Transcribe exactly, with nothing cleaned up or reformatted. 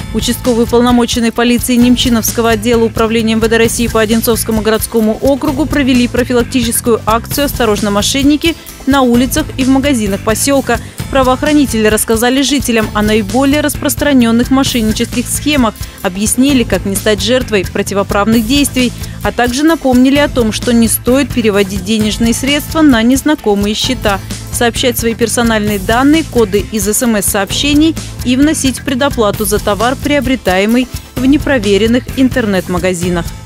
Участковые уполномоченные полиции Немчиновского отдела управления эм вэ дэ России по Одинцовскому городскому округу провели профилактическую акцию «Осторожно, мошенники» на улицах и в магазинах поселка. Правоохранители рассказали жителям о наиболее распространенных мошеннических схемах, объяснили, как не стать жертвой противоправных действий, а также напомнили о том, что не стоит переводить денежные средства на незнакомые счета, сообщать свои персональные данные, коды из эс эм эс-сообщений и вносить предоплату за товар, приобретаемый в непроверенных интернет-магазинах.